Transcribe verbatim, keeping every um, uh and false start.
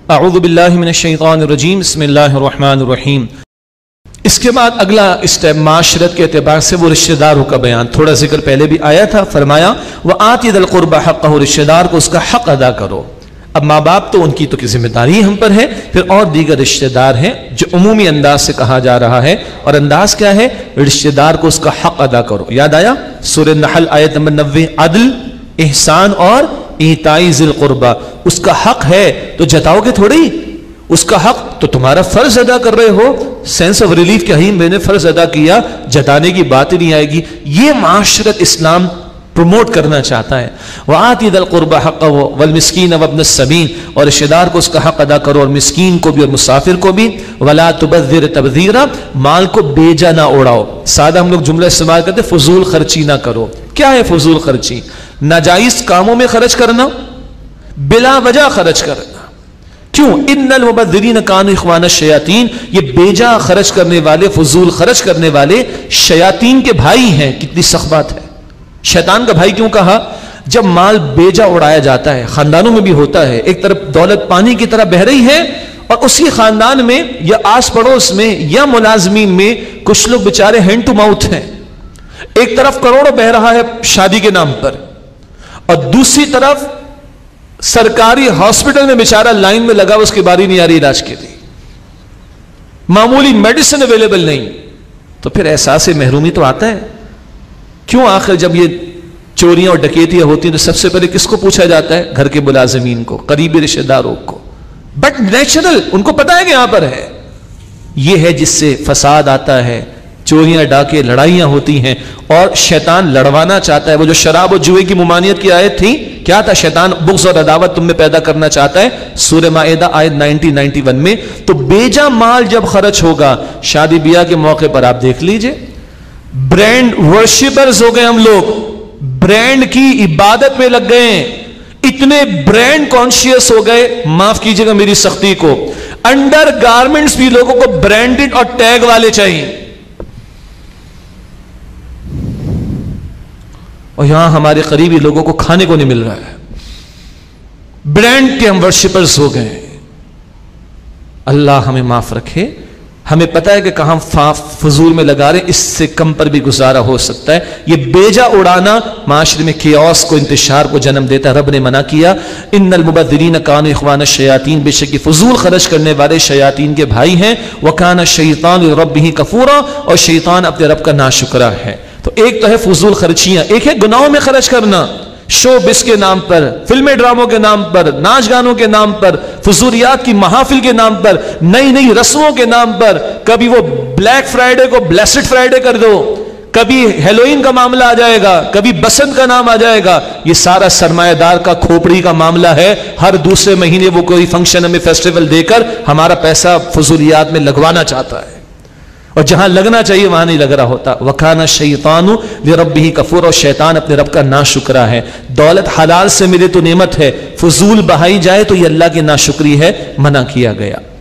اعوذ باللہ من الشیطان الرجیم بسم اللہ الرحمن الرحیم۔ اس کے بعد اگلا اسٹیپ معاشرت کے اعتبار سے وہ رشتہ داروں کا بیان، تھوڑا ذکر پہلے بھی آیا تھا، فرمایا وَآتِ ذَا الْقُرْبَى حَقَّهُ، رشتہ دار کو اس کا حق ادا کرو۔ اب ماں باپ تو ان کی تو کی ذمہ داری ہم پر ہے، پھر اور دیگر رشتہ دار ہیں جو عمومی انداز سے کہا جا رہا ہے، اور انداز کیا ہے؟ رشتہ دار کو اس کا حق ادا کرو۔ یاد آیا سورہ نحل آیت نمبر نوے، عدل، احسان اور ایتائی ذی القربہ، اس کا حق ہے تو جتاؤ گے تھوڑی، اس کا حق تو تمہارا فرض ادا کر رہے ہو، سینس آف ریلیف کہ ہی میں نے فرض ادا کیا، جتانے کی بات ہی نہیں آئے گی۔ یہ معاشرت اسلام پروموٹ کرنا چاہتا ہے۔ وَآتِ ذَا الْقُرْبَى حَقَّهُ وَالْمِسْكِينَ وَابْنَ السَّبِيلِ، اور رشتہ دار کو اس کا حق ادا کرو، اور مسکین کو بھی اور مسافر کو بھی۔ وَلَا تُبَذِّرْ تَبْذِيرًا، مال کو بیجا نہ اڑاؤ۔ سادہ ہم لوگ جملہ استعمال کرتے فضول خرچی نہ کرو۔ کیا ہے فضول خرچی؟ ناجائز کاموں میں خرچ کرنا، بلا وجہ خرچ کرنا۔ کیوں؟ ان المبذرین کانوا اخوان الشیاطین، یہ بیجا خرچ کرنے والے، فضول خرچ کرنے والے شیاطین کے بھائی ہیں۔ کتنی سخت بات ہے۔ شیطان کا بھائی کیوں کہا؟ جب مال بیجا اڑایا جاتا ہے، خاندانوں میں بھی ہوتا ہے، ایک طرف دولت پانی کی طرح بہ رہی ہے، اور اسی خاندان میں یا آس پڑوس میں یا ملازمین میں کچھ لوگ بےچارے ہینڈ ٹو ماؤتھ ہیں۔ ایک طرف کروڑوں بہ رہا ہے شادی کے نام پر، اور دوسری طرف سرکاری ہاسپٹل میں بیچارہ لائن میں لگا، اس کی باری نہیں آ رہی علاج کے لیے، معمولی میڈیسن اویلیبل نہیں، تو پھر احساس محرومی تو آتا ہے۔ کیوں؟ آخر جب یہ چوریاں اور ڈکیتیاں ہوتی ہیں تو سب سے پہلے کس کو پوچھا جاتا ہے؟ گھر کے ملازمین کو، قریبی رشتہ داروں کو، بٹ نیچرل، ان کو پتا ہے کہ یہاں پر ہے۔ یہ ہے جس سے فساد آتا ہے، چوریاں ڈاکے لڑائیاں ہوتی ہیں، اور شیطان لڑوانا چاہتا ہے۔ وہ جو شراب و جوئے کی ممانعت کی آیت تھی، کیا تھا؟ شیطان بغض اور عداوت تم میں پیدا کرنا چاہتا ہے، سورہ مائدہ آیت نائنٹی نائنٹی ون میں۔ تو بیجا مال جب خرچ ہوگا، شادی بیاہ کے موقع پر آپ دیکھ لیجئے، برینڈ ورشپرز ہو گئے ہم لوگ، برینڈ کی عبادت میں لگ گئے ہیں، اتنے برینڈ کانشیس ہو گئے، معاف کیجئے گا میری سختی کو، انڈر گارمنٹس بھی لوگوں کو برینڈڈ اور ٹیگ والے چاہیے۔ اور یہاں ہمارے قریبی لوگوں کو کھانے کو نہیں مل رہا ہے، برینڈ کے ہم ورشپرز ہو گئے۔ اللہ ہمیں معاف رکھے۔ ہمیں پتہ ہے کہ کہاں فضول میں لگا رہے، اس سے کم پر بھی گزارا ہو سکتا ہے۔ یہ بیجا اڑانا معاشرے میں کیوس کو، انتشار کو جنم دیتا ہے۔ رب نے منع کیا، ان المبذرین کانوا اخوان الشیاطین، بے شک فضول خرچ کرنے والے شیاطین کے بھائی ہیں۔ وکان الشیطان لربہ کفورا، اور شیطان اپنے رب کا ناشکرا ہے۔ تو ایک تو ہے فضول خرچیاں، ایک ہے گناہوں میں خرچ کرنا، شو بس کے نام پر، فلمیں ڈراموں کے نام پر، ناچ گانوں کے نام پر، فضولیات کی محافل کے نام پر، نئی نئی رسموں کے نام پر، کبھی وہ بلیک فرائیڈے کو بلیسڈ فرائیڈے کر دو، کبھی ہیلوئین کا معاملہ آ جائے گا، کبھی بسنت کا نام آ جائے گا۔ یہ سارا سرمایہ دار کا کھوپڑی کا معاملہ ہے۔ ہر دوسرے مہینے وہ کوئی فنکشن ہمیں فیسٹیول دے کر ہمارا پیسہ فضولیات میں لگوانا چاہتا ہے، اور جہاں لگنا چاہیے وہاں نہیں لگ رہا ہوتا۔ وَكَانَ الشَّيْطَانُ لِرَبِّهِ كَفُورًا، اور شیطان اپنے رب کا ناشکرا ہے۔ دولت حلال سے ملے تو نعمت ہے، فضول بہائی جائے تو یہ اللہ کی ناشکری ہے، منع کیا گیا۔